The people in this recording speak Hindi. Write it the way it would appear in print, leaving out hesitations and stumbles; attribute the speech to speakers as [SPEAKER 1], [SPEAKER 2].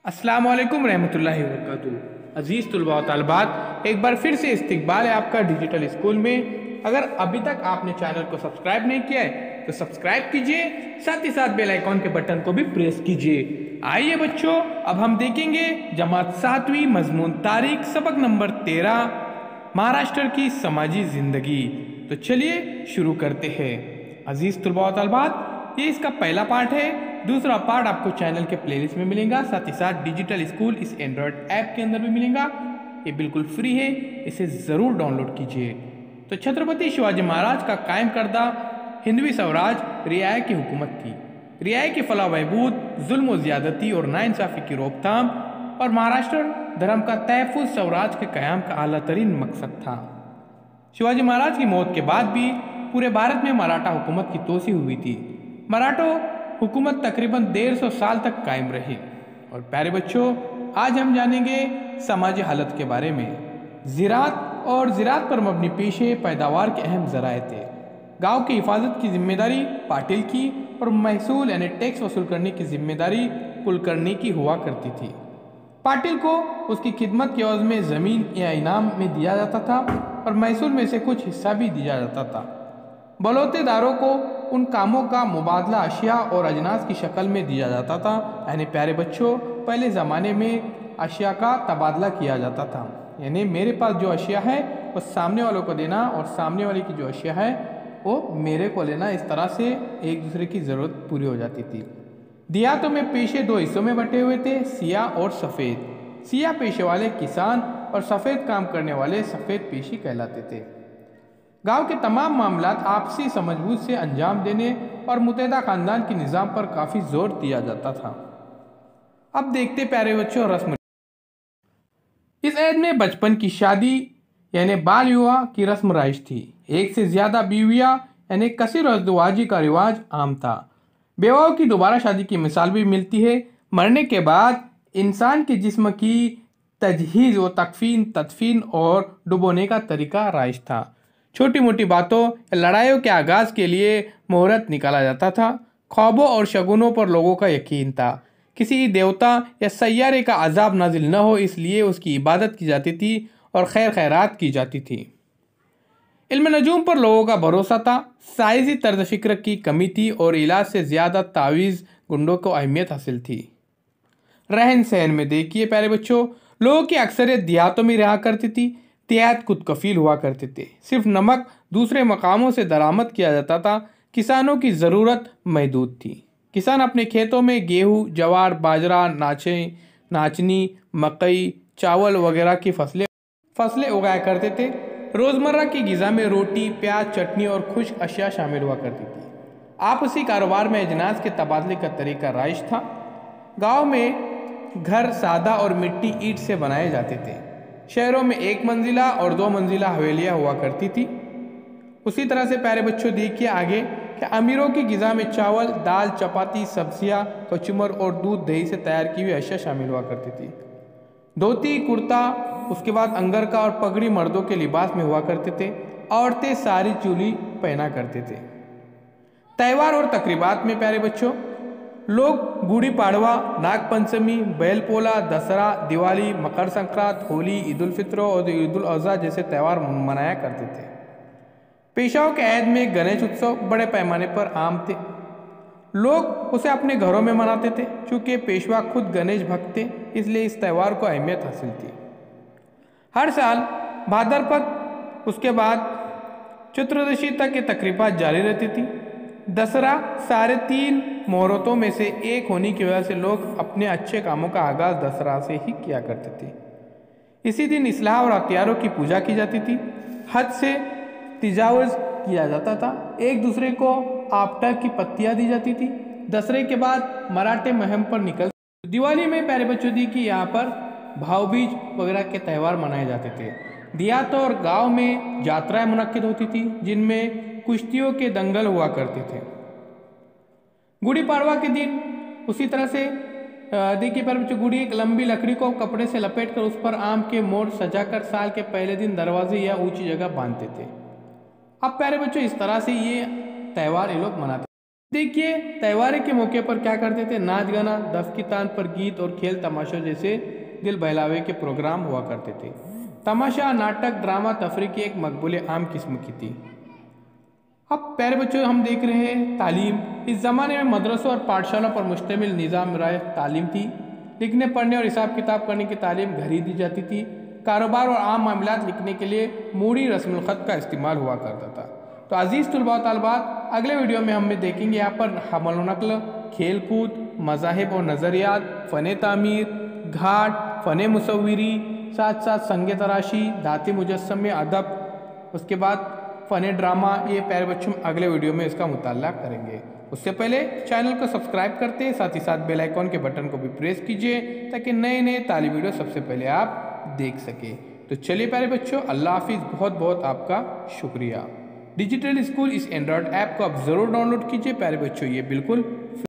[SPEAKER 1] अस्सलाम वालेकुम रहमतुल्लाहि व बरकातुहू। अज़ीज़ तुलबा व तालिबात, एक बार फिर से इस्तकबाल है आपका डिजिटल स्कूल में। अगर अभी तक आपने चैनल को सब्सक्राइब नहीं किया है तो सब्सक्राइब कीजिए, साथ ही साथ बेल आइकॉन के बटन को भी प्रेस कीजिए। आइए बच्चों, अब हम देखेंगे जमात 7वीं मजमून तारीख सबक नंबर 13 महाराष्ट्र की समाजी ज़िंदगी। तो चलिए शुरू करते हैं। अज़ीज़ तुलबा व तालिबात, ये इसका पहला पार्ट है। दूसरा पार्ट आपको चैनल के प्लेलिस्ट में मिलेगा, साथ ही साथ डिजिटल स्कूल इस एंड्रॉयड ऐप के अंदर भी मिलेगा। ये बिल्कुल फ्री है, इसे ज़रूर डाउनलोड कीजिए। तो छत्रपति शिवाजी महाराज का कायम करदा हिंदवी स्वराज रियाय की हुकूमत थी। रियाय की फलाह बहबूद, जुल्म व ज़्यादती और नाइंसाफ़ी की रोकथाम और महाराष्ट्र धर्म का तहफ़्फ़ुज़ स्वराज के क़याम का आला तरीन मकसद था। शिवाजी महाराज की मौत के बाद भी पूरे भारत में मराठा हुकूमत की तोसी हुई थी। मराठा हुकूमत तकरीबन 150 साल तक कायम रही। और प्यारे बच्चों, आज हम जानेंगे समाजी हालत के बारे में। ज़राअत और ज़राअत पर मबनी पेशे पैदावार के अहम ज़राए थे। गांव की हिफाजत की जिम्मेदारी पाटिल की और महसूल यानी टैक्स वसूल करने की जिम्मेदारी कुलकर्णी की हुआ करती थी। पाटिल को उसकी खिदमत के एवज में ज़मीन या इनाम में दिया जाता था और महसूल में से कुछ हिस्सा भी दिया जाता था। बलौतेदारों को उन कामों का मुबादला अशिया और अजनास की शक्ल में दिया जाता था। यानी प्यारे बच्चों, पहले ज़माने में अशिया का तबादला किया जाता था, यानी मेरे पास जो अशिया है वो सामने वालों को देना और सामने वाले की जो अशिया है वो मेरे को लेना। इस तरह से एक दूसरे की ज़रूरत पूरी हो जाती थी। देहातों में पेशे दो हिस्सों में बटे हुए थे, सिया और सफ़ेद। सिया पेशे वाले किसान और सफ़ेद काम करने वाले सफ़ेद पेशी कहलाते थे। गांव के तमाम मामलात आपसी समझबूझ से अंजाम देने और मुतहदा ख़ानदान के निज़ाम पर काफ़ी जोर दिया जाता था। अब देखते प्यारे बच्चों रस्म। इस ऐद में बचपन की शादी यानी बाल विवाह की रस्म राइज थी। एक से ज़्यादा बीवियाँ यानी कसीर अज़दवाजी का रिवाज आम था। बेवाओं की दोबारा शादी की मिसाल भी मिलती है। मरने के बाद इंसान के जिस्म की तजहीज़ व तकफीन, तदफीन और डुबोने का तरीका राइज था। छोटी मोटी बातों या लड़ाइयों के आगाज़ के लिए मुहूर्त निकाला जाता था। ख्वाबों और शगुनों पर लोगों का यकीन था। किसी देवता या सैयारे का अजाब नाजिल न हो, इसलिए उसकी इबादत की जाती थी और खैर खैरात की जाती थी। इल्म नजूम पर लोगों का भरोसा था। साइजी तर्ज फ़िक्र की कमी थी और इलाज से ज़्यादा तावीज़ गुंडों को अहमियत हासिल थी। रहन सहन में देखिए प्यारे बच्चों, लोगों की अक्सरियत देहातों में रहा करती थी। देहात खुद कफील हुआ करते थे। सिर्फ नमक दूसरे मकामों से दरामद किया जाता था। किसानों की ज़रूरत महदूद थी। किसान अपने खेतों में गेहूँ, जवार, बाजरा, नाचनी, मकई, चावल वगैरह की फसलें उगाया करते थे। रोज़मर्रा की ग़िज़ा में रोटी, प्याज, चटनी और खुश्क अशिया शामिल हुआ करती थी। आपसी कारोबार में अजनास के तबादले का तरीका राइज था। गाँव में घर सादा और मिट्टी ईंट से बनाए जाते थे। शहरों में 1 मंजिला और 2 मंजिला हवेलियाँ हुआ करती थी। उसी तरह से प्यारे बच्चों देखिए आगे कि अमीरों की ग़िज़ा में चावल, दाल, चपाती, सब्जियाँ, कचूमर और दूध दही से तैयार की हुई अशिया शामिल हुआ करती थी। धोती, कुर्ता, उसके बाद अंगरखा और पगड़ी मर्दों के लिबास में हुआ करते थे। औरतें सारी चोली पहना करते थे। त्यौहार और तकरीबात में प्यारे बच्चों, लोग गुड़ी पाड़वा, नाग पंचमी, बैल पोला, दशहरा, दिवाली, मकर संक्रांत, होली, ईद उल फित्र और ईद उल अज़हा जैसे त्यौहार मनाया करते थे। पेशाओं के ऐद में गणेश उत्सव बड़े पैमाने पर आम थे। लोग उसे अपने घरों में मनाते थे। चूँकि पेशवा खुद गणेश भक्त थे, इसलिए इस त्यौहार को अहमियत हासिल थी। हर साल भाद्रपद, उसके बाद चतुर्दशी तक ये तकरीबात जारी रहती थी। दशहरा साढ़े 3 मुहूर्तों में से एक होने की वजह से लोग अपने अच्छे कामों का आगाज़ दशहरा से ही किया करते थे। इसी दिन इस्लाह और हथियारों की पूजा की जाती थी। हद से तजावुज़ किया जाता था। एक दूसरे को आपटा की पत्तियाँ दी जाती थी। दशहरे के बाद मराठे मुहिम पर निकल। दिवाली में प्यारे बच्चों दी कि यहाँ पर भाव बीज वगैरह के त्यौहार मनाए जाते थे। देहात और गांव में यात्राएं मुनक्किद होती थी, जिनमें कुश्तियों के दंगल हुआ करते थे। गुड़ी पाड़वा के दिन उसी तरह से देखिए प्यारे बच्चों, गुड़ी एक लंबी लकड़ी को कपड़े से लपेटकर उस पर आम के मोड़ सजाकर साल के पहले दिन दरवाजे या ऊंची जगह बांधते थे। अब प्यारे बच्चों, इस तरह से ये त्यौहार ये लोग मनाते। देखिए त्योहार के मौके पर क्या करते थे, नाच गाना, दफ की तान पर गीत और खेल तमाशा जैसे दिल बहलावे के प्रोग्राम हुआ करते थे। तमाशा, नाटक, ड्रामा तफरी की एक मकबूल आम किस्म की थी। अब प्यारे बच्चों हम देख रहे हैं तालीम। इस ज़माने में मदरसों और पाठशालों पर मुश्तमिल निज़ाम राय तालीम थी। लिखने पढ़ने और हिसाब किताब करने की तालीम घर ही दी जाती थी। कारोबार और आम मामलात लिखने के लिए मूड़ी रस्मुल ख़त का इस्तेमाल हुआ करता था। तो अजीज़ तलबा व तालिबात, अगले वीडियो में हम देखेंगे यहाँ पर हमल व नकल, खेल कूद, मज़ाहिब और नज़रियात, फ़न तामीर, घाट, फ़न मुसव्विरी, साथ साथ संग तराशी, दाती मुजस्समे, अदब, उसके बाद फ़न ड्रामा। ये प्यारे बच्चों अगले वीडियो में इसका मुताला करेंगे। उससे पहले चैनल को सब्सक्राइब करते हैं, साथ ही साथ बेल आइकॉन के बटन को भी प्रेस कीजिए ताकि नए नए तालीम वीडियो सबसे पहले आप देख सकें। तो चलिए प्यारे बच्चों, अल्लाह हाफिज़, बहुत बहुत आपका शुक्रिया। डिजिटल स्कूल इस एंड्रॉयड ऐप को आप ज़रूर डाउनलोड कीजिए प्यारे बच्चों, ये बिल्कुल